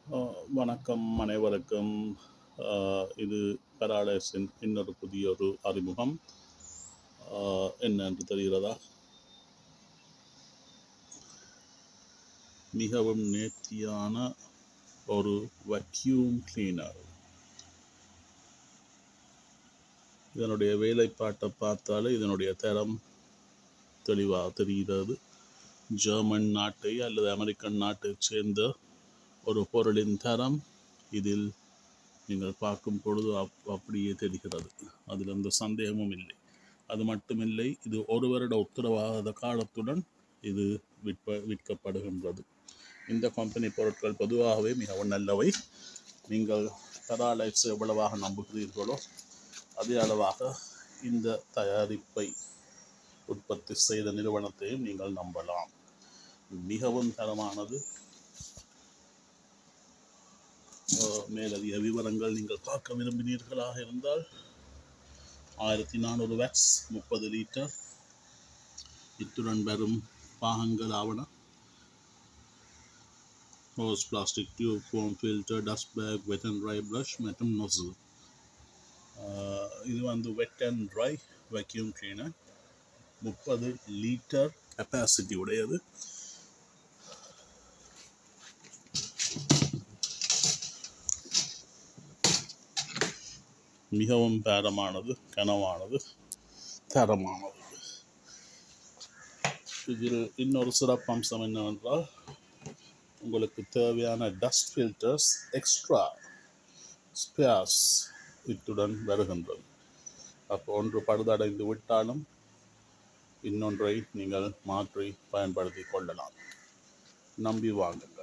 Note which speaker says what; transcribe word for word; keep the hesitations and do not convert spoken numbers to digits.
Speaker 1: அஹ் வணக்கம் அனைவருக்கும். அஹ் இது பெராடைஸின் இன்னொரு புதிய ஒரு அறிமுகம். அஹ் என்ன என்று தெரிகிறதா? மிகவும் நேர்த்தியான ஒரு வேக்யூம் கிளீனர். இதனுடைய வேலைப்பாட்டை பார்த்தாலே இதனுடைய தரம் தெளிவாக தெரிகிறது. ஜெர்மன் நாட்டை அல்லது அமெரிக்கன் நாட்டை சேர்ந்த ஒரு பொருளின் தரம் இதில் நீங்கள் பார்க்கும் பொழுது அப் அப்படியே தெரிகிறது. அதில் எந்த சந்தேகமும் இல்லை. அது மட்டுமில்லை, இது ஒரு வருட உத்தரவாத காலத்துடன் இது விற்ப விற்கப்படுகின்றது. இந்த கம்பெனி பொருட்கள் பொதுவாகவே மிகவும் நல்லவை. நீங்கள் பெராடைஸ் எவ்வளவாக நம்புகிறீர்களோ அதே அளவாக இந்த தயாரிப்பை உற்பத்தி செய்த நிறுவனத்தையும் நீங்கள் நம்பலாம். மிகவும் தரமானது. மேலதிக விவரங்கள் நீங்கள் பார்க்க விரும்பினீர்களாக இருந்தால் ஆயிரத்தி நானூறு வேட்ஸ், முப்பது லிட்டர், இத்துடன் வரும் பாகங்கள் ஆவண hose, plastic tube, foam filter, dust bag, wet and dry brush மற்றும் நொசில். இது வந்து wet and dry vacuum cleaner. முப்பது லிட்டர் கெப்பாசிட்டி உடையது. மிகவும் பேரமானது, கனமானது, தரமானது. இதில் இன்னொரு சிறப்பம்சம் என்னவென்றால், உங்களுக்கு தேவையான டஸ்ட் ஃபில்டர்ஸ் எக்ஸ்ட்ரா ஸ்பேர்ஸ் இத்துடன் வருகின்றது. அப்போ ஒன்று பழுதடைந்து விட்டாலும் இன்னொன்றை நீங்கள் மாற்றி பயன்படுத்தி கொள்ளலாம். நம்பி வாங்குங்கள்.